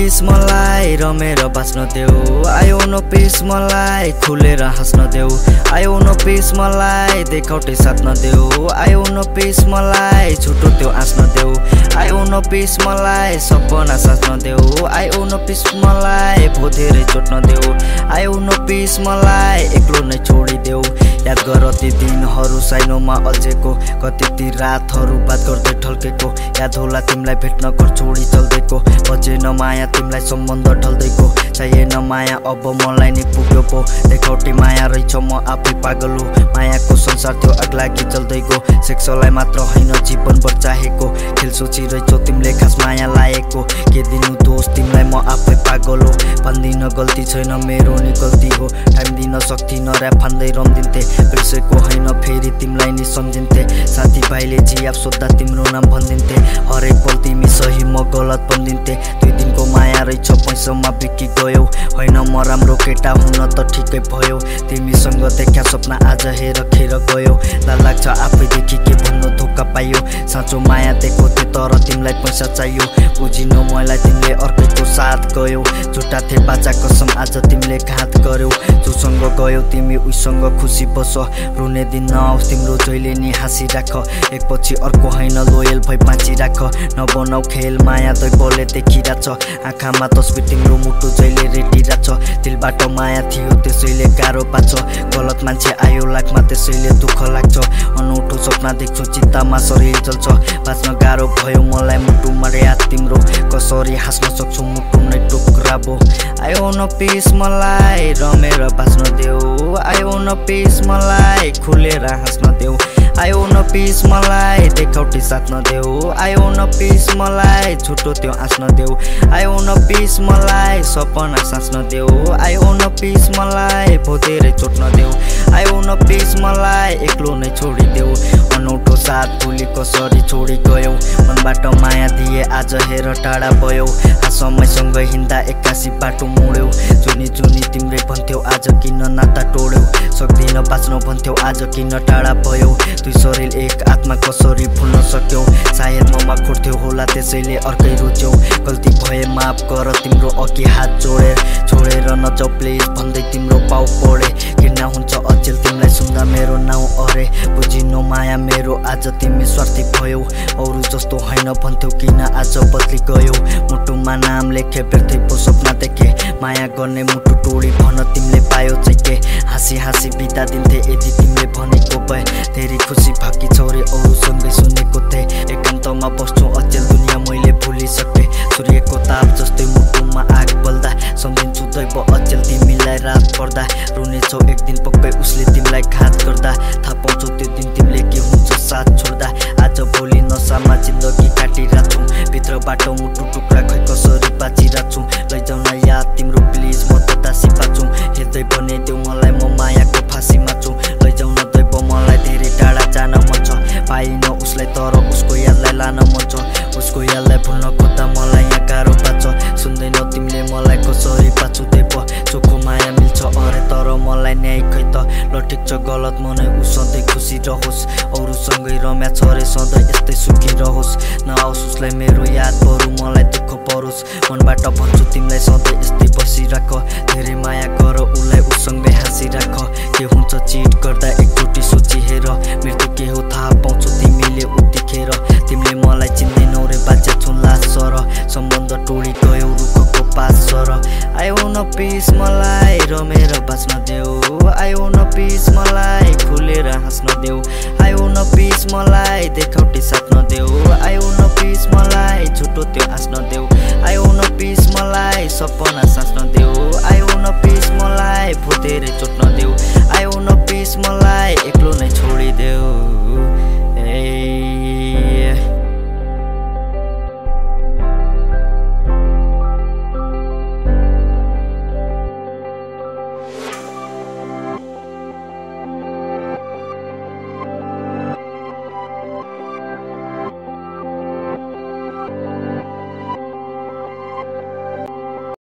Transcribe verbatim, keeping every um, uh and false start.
Piece मलाई रमेर बाँच्न देऊ, आयो न पिस मलाई खुलेर हाँस्न देऊ, आयो न पिस मलाई देखाउटे साध्न देऊ, आयो न पिस मलाई छुटो त्यो आँच्न देऊ, आयो न पिस मलाई सपना साच्न देऊ, आयो न पिस मलाई भो धेरै चोट्न देऊ, आयो न पिस मलाई एक्लो नै छोडिदेऊ। याद गर ती दिनहरू साइनोमा अल्झेको, कति ती रातहरू बात गर्दै ढल्केको, याद होला तिमीलाई भेट्न घर छोडी चल्दैको, बचेन माया तिमीलाई सम्बन्ध ढल्दैको, चाहिएन माया अब मलाई नि पुग्यो पो, देखाउटी माया रहेछ म आफै पागल हो, मायाको संसार त्यो अग्लागी चल्दैको, सेक्सलाई मात्र होइन जीवनभर चाहेको, खेल सोचिरहेछौ तिमीले खास माया लाएको, के दिनु दोष तिमीलाई म आफै पागल हो, भन्दिन गल्ती छैन मेरो नि गल्ती हो, टाइम दिन सक्दिन ऱ्याप फान्दै रम्दिन्थे, बिर्सेको होइन फेरि तिमीलाई नि सम्झिन्थे, साथीभाइले जियाब सोद्धा तिम्रो नाम भनिदिन्थे, हरेक पल तिमी सही म गलत भनिदिन्थे, दुई दिनको माया रहेछ पैसामा बिकी गयौ, होइन म राम्रो केटा हुन त ठिकै भयो, तिमीसँग देखा सपना आज हेर खेर गयो, ला लाग्छ आफैदेखि के भन्नु धोका पायो, साँचो माया दिएको थियो तर तिमीलाई पैसा चाहियो, बुझिन मलाई तिमीले अर्कैको साथ गयौ, झुटा थिए बाचा कसम आज तिमीले घात गर्यौ, जोसँग गयौ तिमी उसँग खुसी बस, रुने दिन नआओस् तिम्रो जहिले नि हाँसिराख, एकपछि अर्को होइन लोयल भई बाँचिराख, नबनाऊ खेल माया दैवले देखिरहेछ, आँखामा तस्बिर तिम्रो मुटु जहिले रेटिरहेछ, दिलबाट माया थियो त्यसैले गाह्रो पाछ, गलत मान्छे आयो लाखमा त्यसैले दुःख लाग्छ, अनौठो सपना देख्छु चित्तामा शरीर जल्छ, बाँच्न गाह्रो भयो मलाई मुटुमा याद तिम्रो, कसरी हाँस्न सक्छु मुटु नै टुक्राबो, आयो न पिस मलाई रमेर बाँच्न देऊ, आयो न पिस मलाई खुलेर हाँस्न देऊ, आयो न पिस मलाई देखाउटी साध्न देऊ, आयो न पिस मलाई छुटो त्यो हाँस्न देऊ, आयो न पिस मलाई सपना साच्न देऊ, आयो न पिस मलाई भो धेरै चोट्न देऊ, आयो न पिस मलाई एक्लो नै छोडिदेऊ, अनौठो साथ भुली कसरी छोडी गयौ, मनबाट माया दिए आज हेर टाढा भयो, समयसँग हिँड्दा एक्कासी बाटो मोड्यौ, जुनी जुनी तिम्रे भन्थ्यौ आज किन नाता तोड्यौ, सक्दिन बाँच्न भन्थ्यौ आज किन टाढा भयो, दुई शरीर एक आत्मा कसरी भुल्न सक्यौ, सायद ममा खुट्थ्यौ होला त्यसैले अर्कै रुच्यौ, गल्ती भए माफ गर तिम्रो अघि हात जोडेर, छोडेर नजाऊ प्लिज भन्दै तिम्रो पाउ पढे, घृणा हुन्छ अचेल तिमीलाई सुन्दा मेरो नाउँ अरे, बुझिनु माया मेरो आज तिमी स्वार्थी भयौ, अरू जस्तो होइन भन्थ्यौ किन आज बदली गयौ, मुटुमा नाम लेखे व्यर्थै पो सपना देखे, माया गर्ने मुटु टोडी भन तिमीले पायो चाहिँ के, हाँसी हाँसी बिता दिन्थे यदि तिमीले भनेको भए, धेरै खुसी भाकी छौरे अरूसँगै सुनेको थिएँ, एकान्तमा बस्छु अचेल दुनियाँ मैले भुलिसके, सूर्यको ताप जस्तै मुटुमा आग बल्दा, सम्झिन्छु दैव अचेल तिमीलाई रात पर्दा, रुनेछौ एक दिन पक्कै उसले तिमीलाई घात गर्दा, थाहा पाउँछौ त्यो दिन तिमीले के हुन्छ साथ छोड्दा, आज भोलि नसामा जिन्दगी काटिरहेको छु, भित्रबाट मुटु टुक्रा खै कसरी बाँचिरहेको छु, लैजाउ न याद तिम्रो प्लिज म त दासी बाँचु, हेर्दै भने देऊ मलाई म मायाको फाँसीमा छु, लैजाउ न दैव मलाई धेरै टाढा जान मन छ, पाइन उसलाई तर उसको यादलाई लान मन छ, उसको यादलाई भुल्न खोज्दा मलाई यहाँ गाह्रो पाछ, सुन्दैनौ तिमीले मलाई कसरी पाछु देव, चोखो माया मिल्छ अरे तर मलाई न्याय खै त, ल ठिक छ गलत मनै ऊ सधैँ खुसी रहोस्, अरूसँगै रम्या छ रे सधैँ यस्तै सुखी रहोस्, नआओस् उसलाई मेरो याद बरु मलाई दुःख परोस्, मनबाट भन्छु तिमीलाई सधैँ यस्तै बसिराख, धेरै माया गर उसलाई उसँगै हाँसिराख, के हुन्छ चिट गर्दा एकचोटि सोची हेर, मृत्यु के हो थाहा पाउँछौ तिमीले उतिखेर, तिमीले मलाई चिन्दैनौ रे बाजे छु लास सर, सम्बन्ध टोडी गयौ रुखको पास सर, आयो न पिस मलाई रमेर बाँच्न देऊ, आयो न पिस मलाई खुलेर हाँस्न देऊ, आयो न पिस मलाई देखाउटी साथ